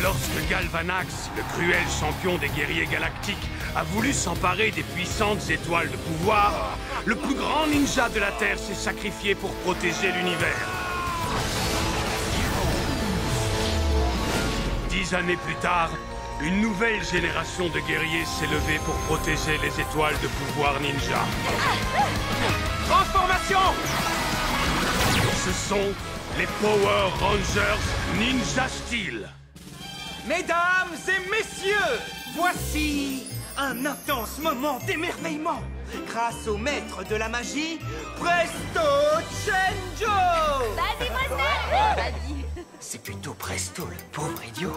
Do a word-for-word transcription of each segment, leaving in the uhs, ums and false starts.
Lorsque Galvanax, le cruel champion des guerriers galactiques, a voulu s'emparer des puissantes étoiles de pouvoir, le plus grand ninja de la Terre s'est sacrifié pour protéger l'univers. Dix années plus tard, une nouvelle génération de guerriers s'est levée pour protéger les étoiles de pouvoir ninja. Transformation! Ce sont les Power Rangers Ninja Steel. Mesdames et messieurs, voici un intense moment d'émerveillement grâce au maître de la magie, Presto Chango. Vas-y, Presto. Vas-y. C'est plutôt Presto, le pauvre idiot.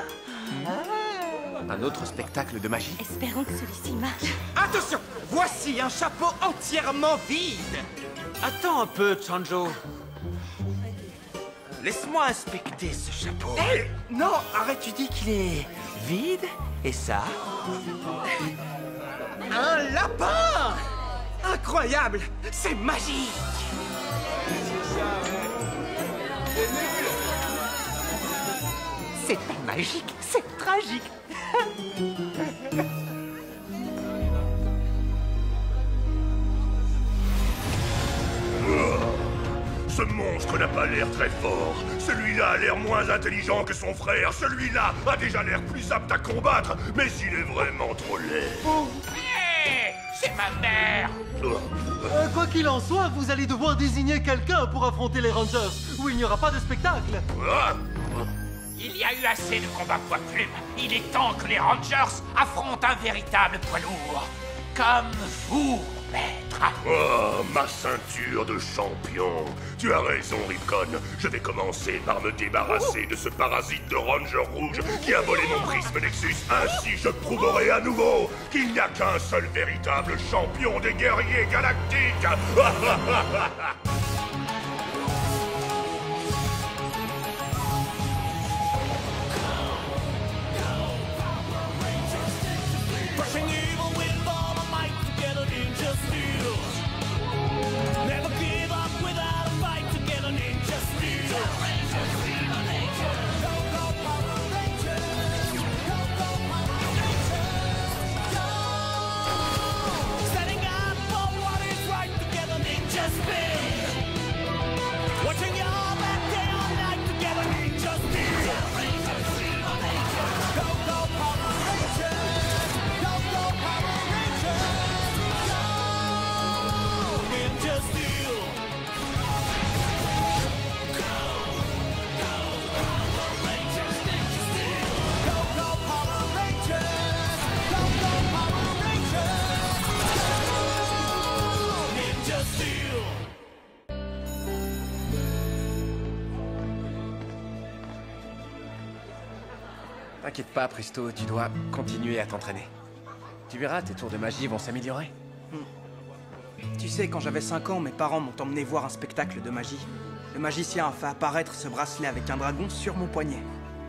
Un autre spectacle de magie. Espérons que celui-ci marche. Attention, voici un chapeau entièrement vide. Attends un peu, Chanjo. Laisse-moi inspecter ce chapeau. Hey, non, arrête, Tu dis qu'il est vide? Et ça? un lapin. Incroyable, c'est magique. C'est pas magique, c'est tragique. Ce monstre n'a pas l'air très fort. Celui-là a l'air moins intelligent que son frère. Celui-là a déjà l'air plus apte à combattre, mais il est vraiment trop laid. Oh. Hey, c'est ma mère. Euh, quoi qu'il en soit, vous allez devoir désigner quelqu'un pour affronter les Rangers, ou il n'y aura pas de spectacle. Ah. Il y a eu assez de combats poids plume. Il est temps que les Rangers affrontent un véritable poids lourd. Comme vous, maître. Oh, ma ceinture de champion. Tu as raison, Ripcon. Je vais commencer par me débarrasser de ce parasite de Ranger rouge qui a volé mon prisme Nexus. Ainsi, je prouverai à nouveau qu'il n'y a qu'un seul véritable champion des guerriers galactiques. T'inquiète pas, Presto, tu dois continuer à t'entraîner. Tu verras, tes tours de magie vont s'améliorer. Tu sais, quand j'avais cinq ans, mes parents m'ont emmené voir un spectacle de magie. Le magicien a fait apparaître ce bracelet avec un dragon sur mon poignet.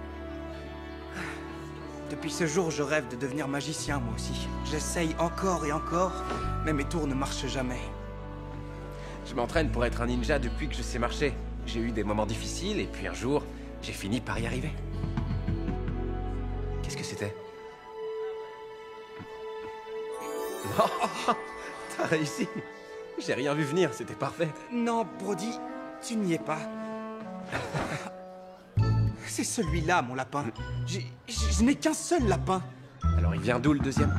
Depuis ce jour, je rêve de devenir magicien, moi aussi. J'essaye encore et encore, mais mes tours ne marchent jamais. Je m'entraîne pour être un ninja depuis que je sais marcher. J'ai eu des moments difficiles et puis un jour, j'ai fini par y arriver. Qu'est-ce que c'était? Oh, t'as réussi. J'ai rien vu venir, c'était parfait. Non, Brody, tu n'y es pas. C'est celui-là, mon lapin. J'ai- Je n'ai qu'un seul lapin. Alors il vient d'où le deuxième?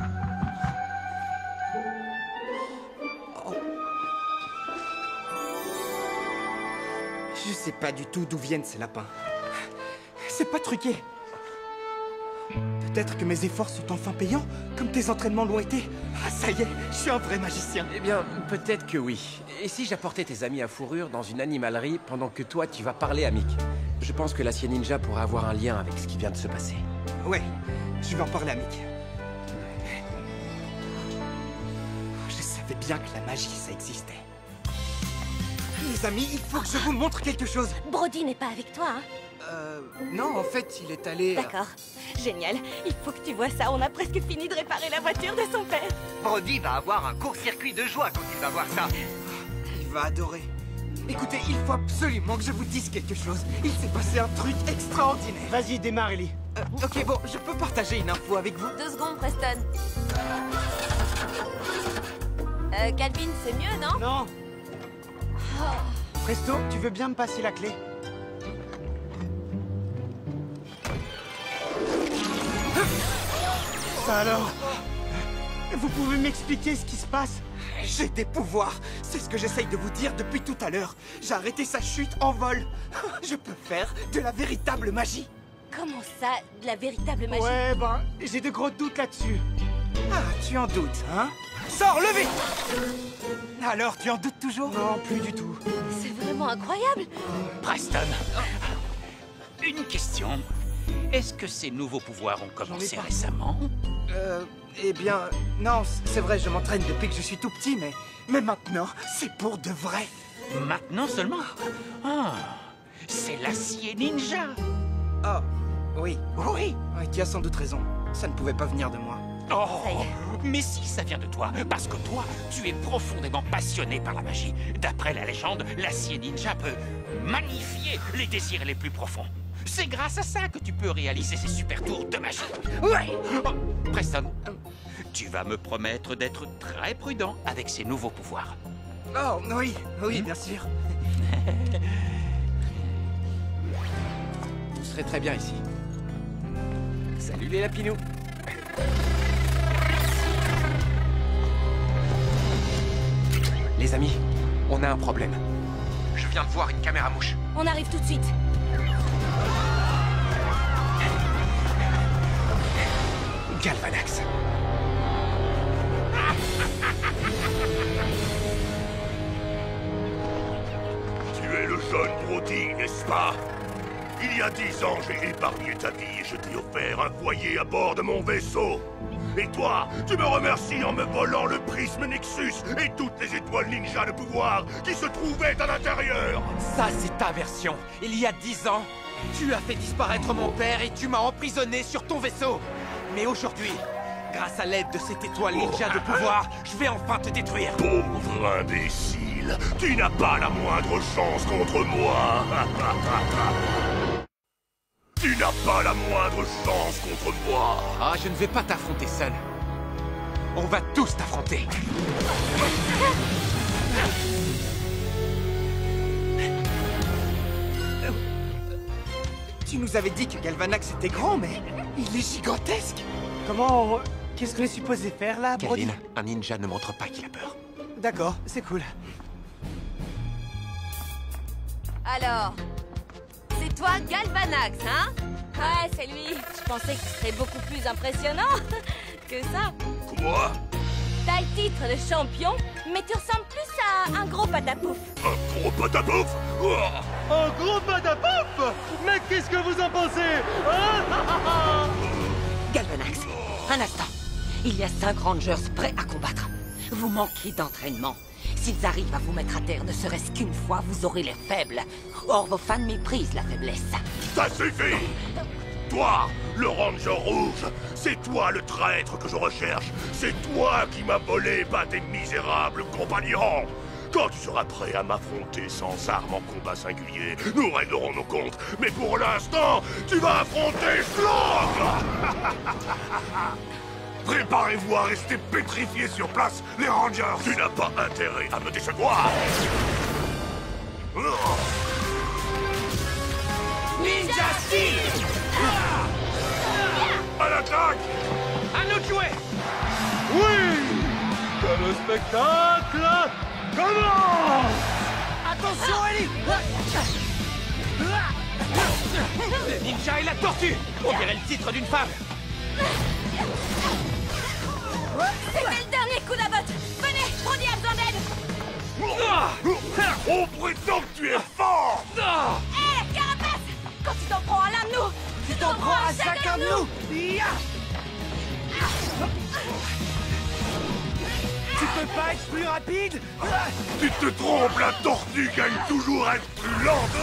Je sais pas du tout d'où viennent ces lapins. C'est pas truqué. Peut-être que mes efforts sont enfin payants, comme tes entraînements l'ont été. Ah, ça y est, je suis un vrai magicien. Eh bien, peut-être que oui. Et si j'apportais tes amis à fourrure dans une animalerie pendant que toi, tu vas parler à Mick? Je pense que l'acier ninja pourra avoir un lien avec ce qui vient de se passer. Ouais, je vais en parler à Mick. Je savais bien que la magie, ça existait. Les amis, il faut que je vous montre quelque chose. Brody n'est pas avec toi, hein? Euh... Non, en fait, il est allé... D'accord. Génial. Il faut que tu vois ça. On a presque fini de réparer la voiture de son père. Brody va avoir un court-circuit de joie quand il va voir ça. Il va adorer. Écoutez, il faut absolument que je vous dise quelque chose. Il s'est passé un truc extraordinaire. Vas-y, démarre, Ellie. Euh, ok, bon, je peux partager une info avec vous? Deux secondes, Preston. Euh, Calvin, c'est mieux, non? Non. Presto, tu veux bien me passer la clé? Ça alors? Vous pouvez m'expliquer ce qui se passe? J'ai des pouvoirs. C'est ce que j'essaye de vous dire depuis tout à l'heure. J'ai arrêté sa chute en vol. Je peux faire de la véritable magie. Comment ça, de la véritable magie? Ouais, ben, j'ai de gros doutes là-dessus. Ah, tu en doutes, hein? Sors, le vite! Alors, tu en doutes toujours? Non, plus du tout. C'est vraiment incroyable. Preston, une question. Est-ce que ces nouveaux pouvoirs ont commencé récemment? Euh, eh bien, non, c'est vrai, je m'entraîne depuis que je suis tout petit, mais... Mais maintenant, c'est pour de vrai. Maintenant seulement? Ah, c'est l'acier ninja. Ah, oui. Oui. Oui, tu as sans doute raison. Ça ne pouvait pas venir de moi. Oh, mais si, ça vient de toi, parce que toi, tu es profondément passionné par la magie. D'après la légende, l'acier ninja peut magnifier les désirs les plus profonds. C'est grâce à ça que tu peux réaliser ces super tours de magie. Ouais. Oh, Preston, tu vas me promettre d'être très prudent avec ces nouveaux pouvoirs. Oh, oui, oui, bien sûr. Vous serez très bien ici. Salut les lapinous. Les amis, on a un problème. Je viens de voir une caméra mouche. On arrive tout de suite. Galvanax. Tu es le jeune Brody, n'est-ce pas? Il y a dix ans, j'ai épargné ta vie et je t'ai offert un foyer à bord de mon vaisseau. Et toi, tu me remercies en me volant le prisme Nexus et toutes les étoiles ninja de pouvoir qui se trouvaient à l'intérieur. Ça, c'est ta version. Il y a dix ans, tu as fait disparaître mon père et tu m'as emprisonné sur ton vaisseau. Mais aujourd'hui, grâce à l'aide de cette étoile ninja de pouvoir, je vais enfin te détruire. Pauvre imbécile, tu n'as pas la moindre chance contre moi. Tu n'as pas la moindre chance contre moi. Ah, je ne vais pas t'affronter seul. On va tous t'affronter. Tu nous avais dit que Galvanax était grand, mais il est gigantesque. Comment... Qu'est-ce qu'on est supposé faire là, Brody? Calvin, un ninja ne montre pas qu'il a peur. D'accord, c'est cool. Alors, c'est toi Galvanax, hein? Ouais, c'est lui. Je pensais que tu serais beaucoup plus impressionnant que ça. Quoi? T'as le titre de champion, mais tu ressembles plus à un gros patapouf. Un gros patapouf? Oh. Un gros patapouf? Mais qu'est-ce que vous en pensez? Ah Galvanax, un instant. Il y a cinq Rangers prêts à combattre. Vous manquez d'entraînement. S'ils arrivent à vous mettre à terre ne serait-ce qu'une fois, vous aurez les faibles. Or, vos fans méprisent la faiblesse. Ça suffit! Toi, le Ranger Rouge, c'est toi le traître que je recherche. C'est toi qui m'as volé, pas tes misérables compagnons. Quand tu seras prêt à m'affronter sans armes en combat singulier, nous réglerons nos comptes. Mais pour l'instant, tu vas affronter Slog. Préparez-vous à rester pétrifiés sur place, les Rangers. Tu n'as pas intérêt à me décevoir. Ninja Steel! À l'attaque! À nous de jouer! Oui! Que le spectacle commence! Attention, Ellie! Le ninja et la tortue! On dirait le titre d'une femme! C'était le dernier coup d'abot! Venez, Brody a besoin d'aide! On prétend que tu es fort! Hé, hey, Carapace! Quand tu t'en prends à l'un de nous, tu t'en prends à chacun de nous! Tu peux pas être plus rapide? Tu te trompes, la tortue gagne toujours à être plus lente!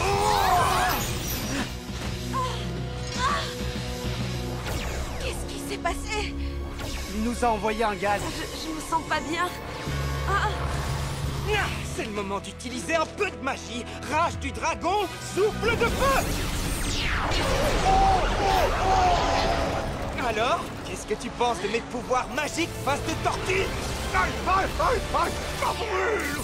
Qu'est-ce qui s'est passé? Il nous a envoyé un gaz. Je, je me sens pas bien. Ah. C'est le moment d'utiliser un peu de magie. Rage du dragon, souffle de feu! Oh, oh, oh. Qu'est-ce que tu penses de mes pouvoirs magiques face de tortue? Aïe, aïe, aïe, aïe, ça brûle!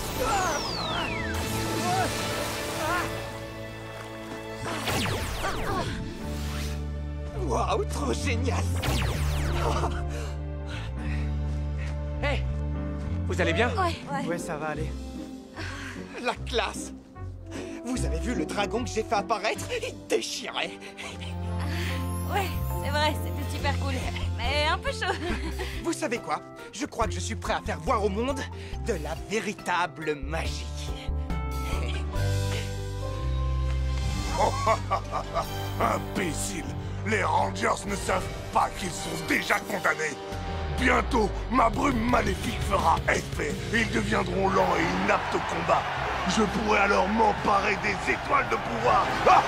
Waouh, trop génial! Hé hey, vous allez bien? Ouais, ouais. Ouais, ça va aller. La classe! Vous avez vu le dragon que j'ai fait apparaître? Il déchirait! Ouais, c'est vrai, c'était super cool. Mais un peu chaud. Vous savez quoi? Je crois que je suis prêt à faire voir au monde de la véritable magie. Oh, imbécile! Les Rangers ne savent pas qu'ils sont déjà condamnés. Bientôt, ma brume maléfique fera effet et ils deviendront lents et inaptes au combat. Je pourrai alors m'emparer des étoiles de pouvoir.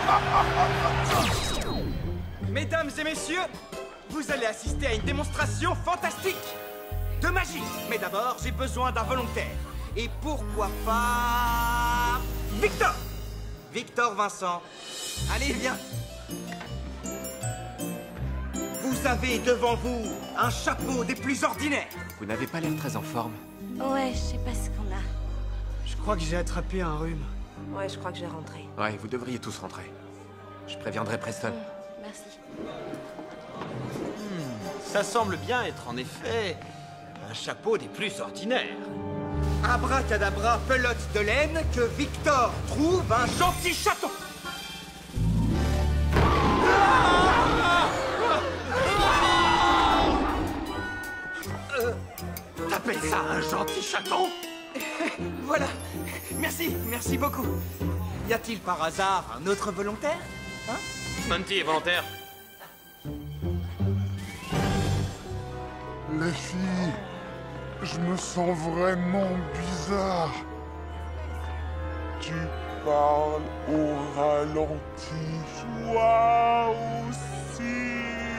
Mesdames et messieurs, vous allez assister à une démonstration fantastique de magie. Mais d'abord, j'ai besoin d'un volontaire. Et pourquoi pas... Victor! Victor Vincent. Allez, viens. Vous avez devant vous un chapeau des plus ordinaires. Vous n'avez pas l'air très en forme. Ouais, je sais pas ce qu'on a. Je crois que j'ai attrapé un rhume. Ouais, je crois que je vais rentrer. Ouais, vous devriez tous rentrer. Je préviendrai Preston. Mmh, merci. Ça semble bien être en effet un chapeau des plus ordinaires. Abracadabra, pelote de laine, que Victor trouve un gentil chaton. Euh, T'appelles ça un gentil chaton? Voilà. Merci, merci beaucoup. Y a-t-il par hasard un autre volontaire? Hein? Monty est volontaire. Les filles, je me sens vraiment bizarre. Tu parles au ralenti, toi aussi.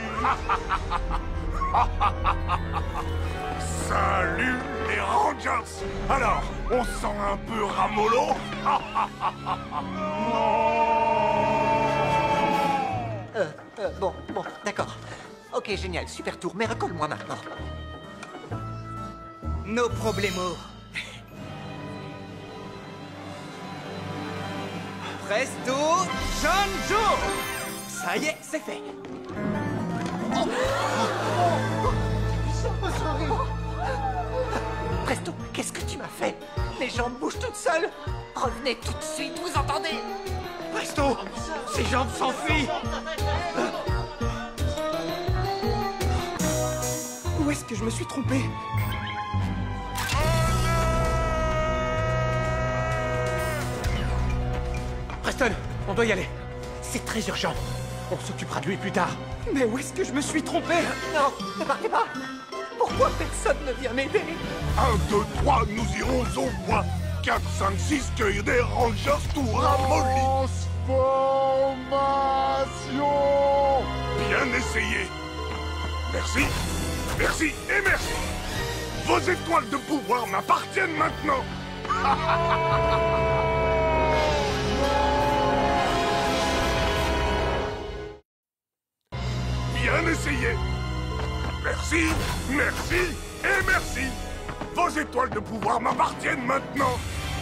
Salut les Rangers. Alors, on se sent un peu ramollo? Euh, euh, bon, bon, d'accord. Ok, génial, super tour, mais recolle-moi maintenant. No problemo. Presto, Chanjo! Ça y est, c'est fait. Presto, qu'est-ce que tu m'as fait? Mes jambes bougent toutes seules. Revenez tout de suite, vous entendez? Presto, ces jambes s'enfuient. Où est-ce que je me suis trompé? Preston, on doit y aller. C'est très urgent. On s'occupera de lui plus tard. Mais où est-ce que je me suis trompé? Non, ne partez pas. Pourquoi personne ne vient m'aider? Un, deux, trois, nous irons au bois. quatre, cinq, six, cueillir des Rangers tout ramollis. Transformation. Bien essayé. Merci, merci et merci. Vos étoiles de pouvoir m'appartiennent maintenant. Bien essayé. Merci, merci et merci. Vos étoiles de pouvoir m'appartiennent maintenant.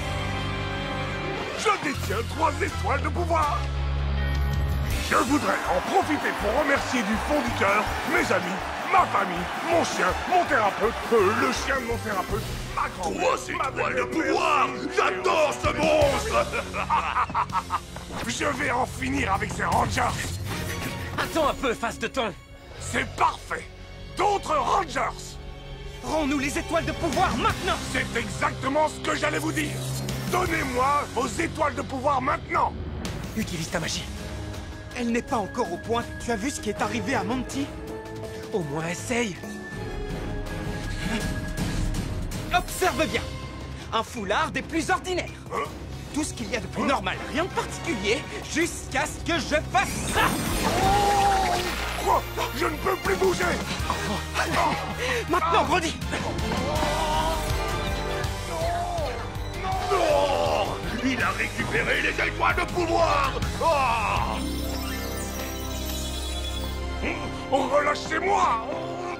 Je détiens trois étoiles de pouvoir. Je voudrais en profiter pour remercier du fond du cœur mes amis, ma famille, mon chien, mon thérapeute, euh, le chien de mon thérapeute, ma grand-mère. Trois étoiles de pouvoir. J'adore ce monstre. Je vais en finir avec ces Rangers. Attends un peu, face de ton. C'est parfait. D'autres Rangers. Rends-nous les étoiles de pouvoir maintenant. C'est exactement ce que j'allais vous dire. Donnez-moi vos étoiles de pouvoir maintenant. Utilise ta magie. Elle n'est pas encore au point. Tu as vu ce qui est arrivé à Monty? Au moins essaye. Observe bien. Un foulard des plus ordinaires. Hein? Tout ce qu'il y a de plus normal, rien de particulier, jusqu'à ce que je fasse ça. Quoi? Je ne peux plus bouger. Maintenant, Brody. Non! Il a récupéré les étoiles de pouvoir. Oh! Oh, relâchez-moi!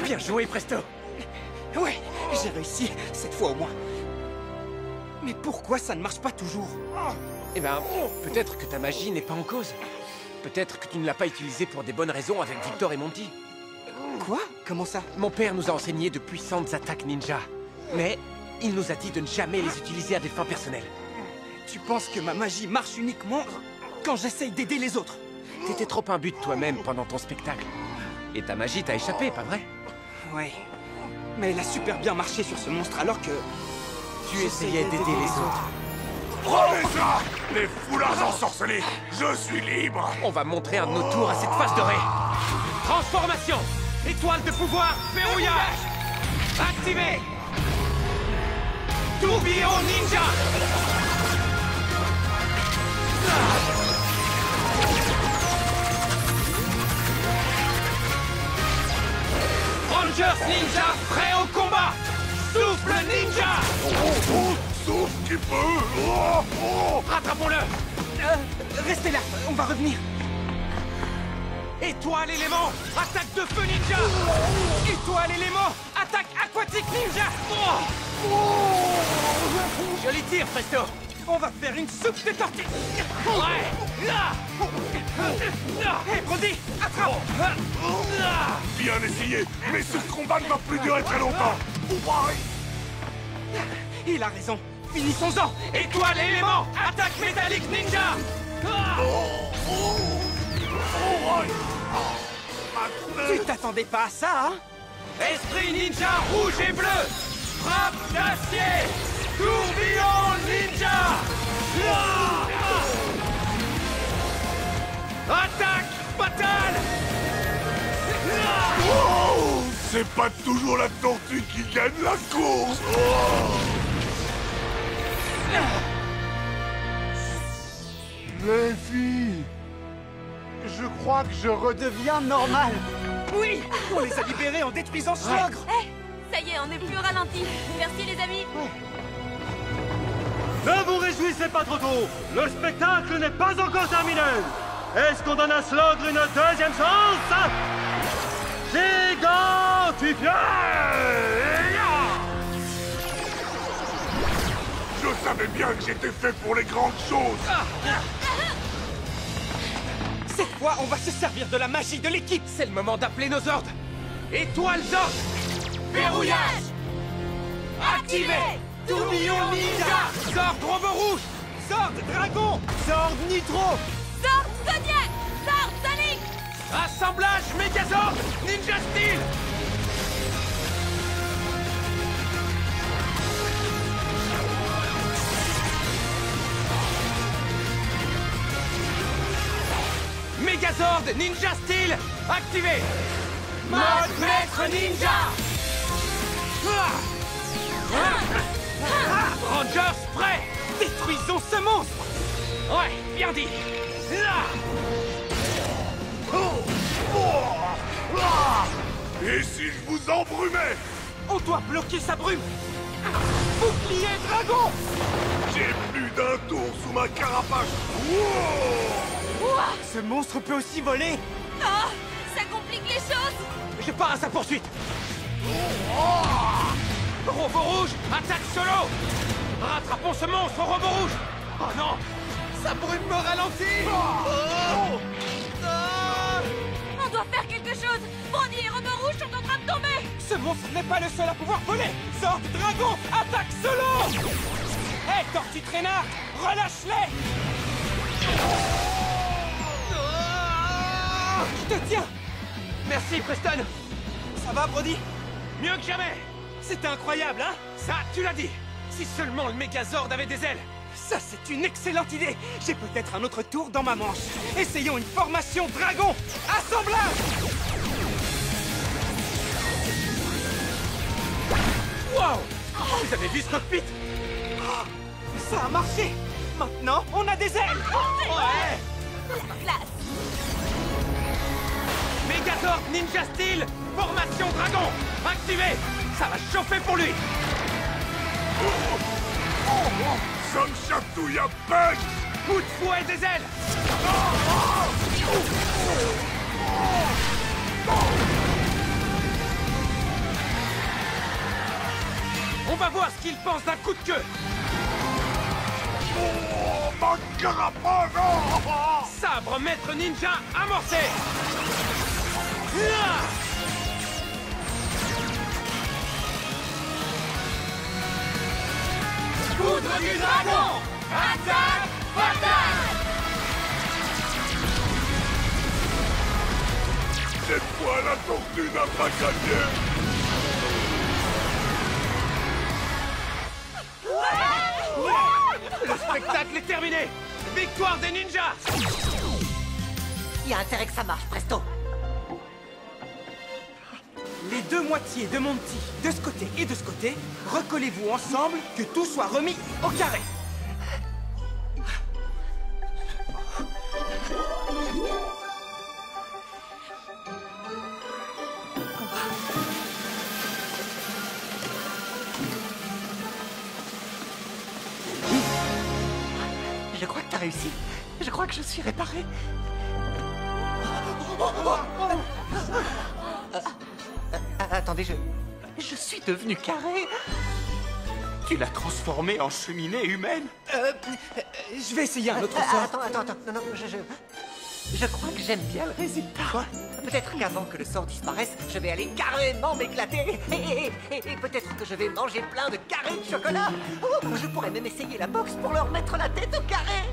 Bien joué, Presto. Ouais, j'ai réussi, cette fois au moins. Mais pourquoi ça ne marche pas toujours? Eh ben, peut-être que ta magie n'est pas en cause. Peut-être que tu ne l'as pas utilisée pour des bonnes raisons avec Victor et Monty. Quoi? Comment ça? Mon père nous a enseigné de puissantes attaques ninja. Mais il nous a dit de ne jamais les utiliser à des fins personnelles. Tu penses que ma magie marche uniquement quand j'essaye d'aider les autres? T'étais trop imbu de toi-même pendant ton spectacle. Et ta magie t'a échappé, pas vrai? Ouais. Mais elle a super bien marché sur ce monstre alors que... Tu essayais d'aider les autres. Prenez ça! Les foulards ensorcelés! Je suis libre! On va montrer un de nos tours à cette face dorée. Transformation! Étoile de pouvoir, verrouillage! Activé! Tourbillon ninja! Rangers ninja, prêt au combat! Souffle ninja! Oh, oh, souffle qui peut! Oh, oh. Rattrapons-le! Euh, restez là, on va revenir. Étoile élément, attaque de feu ninja! Étoile élément, attaque aquatique ninja! Oh. Joli tir, Presto! On va faire une soupe de tortue! Ouais! Là! Hé, Brody, attrape! Bien essayé, mais ce combat ne va plus durer très longtemps! Il a raison, finissons-en! Étoile élément, attaque métallique ninja! Tu t'attendais pas à ça, hein? Esprit ninja rouge et bleu! Frappe d'acier! Tourbillon ninja! Attaque fatale! Oh, c'est pas toujours la tortue qui gagne la course! Oh. Les filles, je crois que je redeviens normal. Oui, on les a libérés en détruisant ce ogre. Hé, ça y est, on n'est plus au ralenti. Merci les amis. Ne vous réjouissez pas trop tôt. Le spectacle n'est pas encore terminé. Est-ce qu'on donne à Slogre une deuxième chance? Gigantifié! Je savais bien que j'étais fait pour les grandes choses! Cette fois, on va se servir de la magie de l'équipe. C'est le moment d'appeler nos ordres. Étoile Zord! Verrouillage! Activé! Tourbillon ninja! Zord Robo Rouge! Zord Dragon! Zord Nitro! Zord Zodiac! Zord Sonic! Assemblage Megazord! Ninja Steel! Megazord Ninja Steel activé! Mode Maître Ninja! Rangers prêts! Détruisons ce monstre! Ouais, bien dit! Et si je vous embrumais? On doit bloquer sa brume! Bouclier dragon! J'ai plus d'un tour sous ma carapace! Ce monstre peut aussi voler! Oh, ça complique les choses. Je pars à sa poursuite! Robot rouge, attaque solo! Rattrapons ce monstre, Robot rouge! Oh non! Sa brume me ralentit! Oh. On doit faire quelque chose. Brandy et Robot rouge sont en train de tomber. Ce monstre n'est pas le seul à pouvoir voler! Zord Dragon, attaque solo! Hé, hey, Tortue Traînard, relâche-les! Je te tiens! Merci, Preston! Ça va, Brody? Mieux que jamais! C'était incroyable, hein? Ça, tu l'as dit! Si seulement le Megazord avait des ailes! Ça, c'est une excellente idée. J'ai peut-être un autre tour dans ma manche. Essayons une formation dragon. Assemblage! Wow! Vous avez vu ce cockpit? Ça a marché! Maintenant, on a des ailes! Ouais! Classe. Megazord Ninja Steel, formation dragon, activé. Ça va chauffer pour lui. Oh, oh, oh, ça me chatouille à peine. Coup de fouet des ailes. va voir ce qu'il pense d'un coup de queue. Oh, manquera pas, non! Sabre maître ninja amorcé. Poudre du dragon! Attaque fatale! Cette fois, la tortue n'a pas gagné! Le spectacle est terminé! Victoire des ninjas! Il y a intérêt que ça marche, presto! Les deux moitiés de mon petit, de ce côté et de ce côté, recollez-vous ensemble, que tout soit remis au carré. Je crois que t'as réussi. Je crois que je suis réparé. Euh, euh, attendez, je... Je suis devenu carré. Tu l'as transformé en cheminée humaine? Euh, euh, je vais essayer un autre Euh, sort. Attends, attends, attends. Non, non, je... Je, je crois que j'aime bien le résultat. Peut-être qu'avant que le sort disparaisse, je vais aller carrément m'éclater. Et, et, et, et peut-être que je vais manger plein de carrés de chocolat. Oh, je pourrais même essayer la boxe pour leur mettre la tête au carré.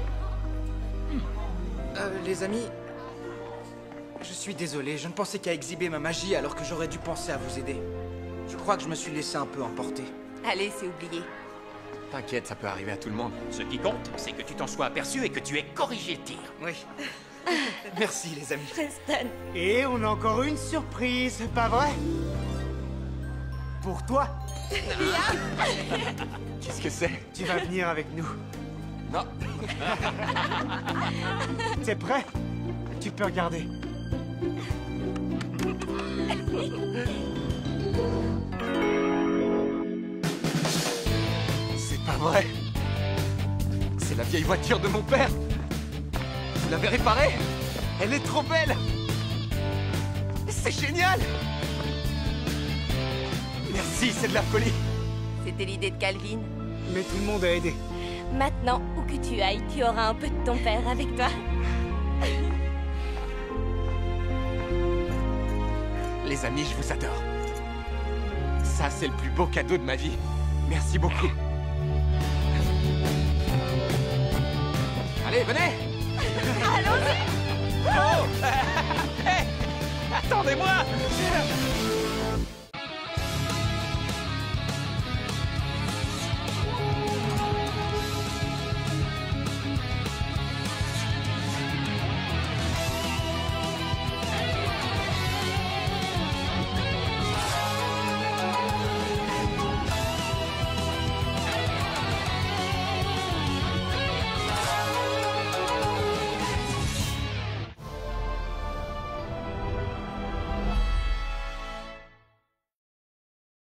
Euh, les amis... Je suis désolé, je ne pensais qu'à exhiber ma magie alors que j'aurais dû penser à vous aider. Je crois que je me suis laissé un peu emporter. Allez, c'est oublié. T'inquiète, ça peut arriver à tout le monde. Ce qui compte, c'est que tu t'en sois aperçu et que tu aies corrigé le tir. Oui. Merci, les amis. Preston. Et on a encore une surprise, pas vrai? Pour toi. Qu'est-ce que c'est? Tu vas venir avec nous. Non. T'es prêt? Tu peux regarder. C'est pas vrai. C'est la vieille voiture de mon père. Vous l'avez réparée? Elle est trop belle. C'est génial. Merci, c'est de la folie. C'était l'idée de Calvin. Mais tout le monde a aidé. Maintenant, où que tu ailles, tu auras un peu de ton père avec toi. Les amis, je vous adore. Ça, c'est le plus beau cadeau de ma vie. Merci beaucoup. Allez, venez. Allons-y. Oh. Hey. Attendez-moi.